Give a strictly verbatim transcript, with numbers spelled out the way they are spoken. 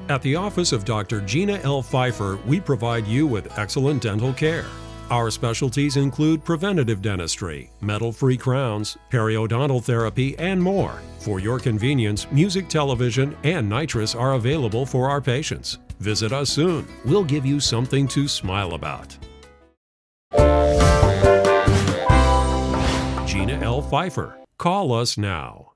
At the office of Doctor Gina L. Pfeiffer, we provide you with excellent dental care. Our specialties include preventative dentistry, metal-free crowns, periodontal therapy, and more. For your convenience, music, television, and nitrous are available for our patients. Visit us soon. We'll give you something to smile about. Gina L. Pfeiffer. Call us now.